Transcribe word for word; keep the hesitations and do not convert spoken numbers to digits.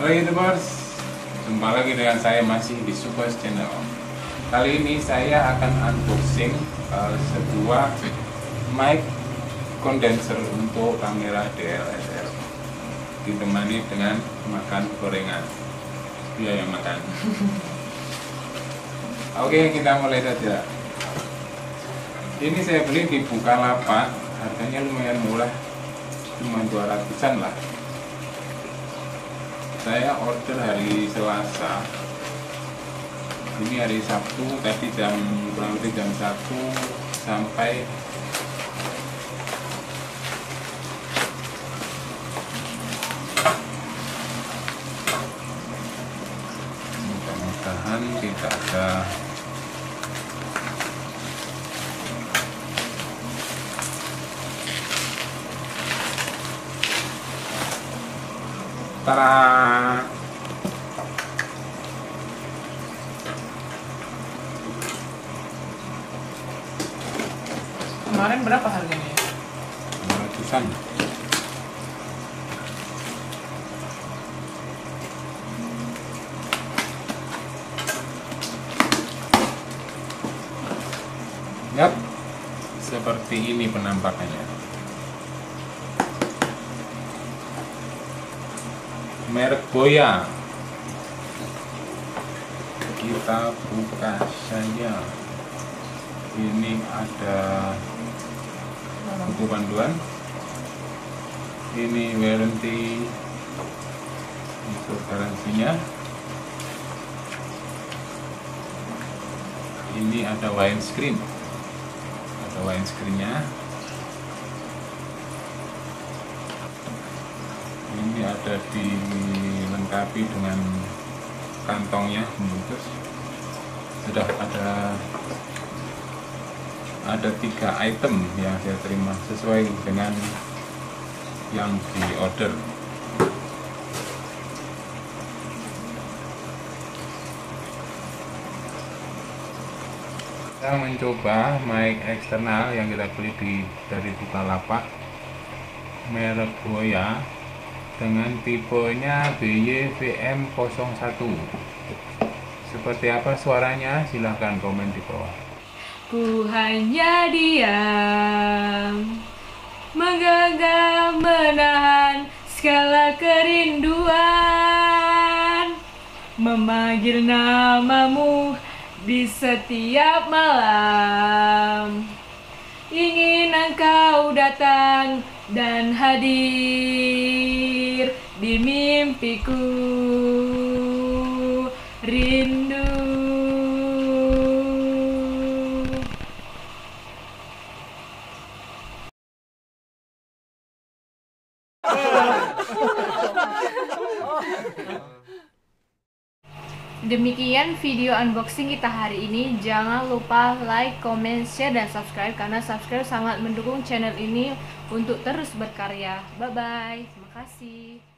Halo YouTubers, jumpa lagi dengan saya masih di Super Channel. Kali ini saya akan unboxing uh, sebuah mic condenser untuk kamera D S L R, ditemani dengan makan gorengan. Dia yang makan. Oke, kita mulai saja. Ini saya beli di Bukalapak, harganya lumayan murah, cuma dua ratusan lah. Saya order hari Selasa, ini hari Sabtu, tadi jam kurang lebih jam satu sampai mudah-mudahan tidak ada Tara. Kemarin berapa harganya? Ratusan. Yap, seperti ini penampakannya. Merek Boya. Kita buka saja. Ini ada buku panduan, ini warranty untuk garansinya, ini ada windscreen, ada windscreennya, ini ada dilengkapi dengan kantongnya membungkus. Sudah ada ada tiga item yang saya terima sesuai dengan yang di order. Kita mencoba mic eksternal yang kita beli di dari Bukalapak, merek Boya, dengan tipenya B Y V M nol satu. Seperti apa suaranya? Silahkan komen di bawah. Ku hanya diam, menggenggam menahan segala kerinduan, memanggil namamu di setiap malam. Ingin engkau datang dan hadir di mimpiku, rindu. Demikian video unboxing kita hari ini. Jangan lupa like, comment, share, dan subscribe, karena subscribe sangat mendukung channel ini untuk terus berkarya. Bye bye. Terima kasih.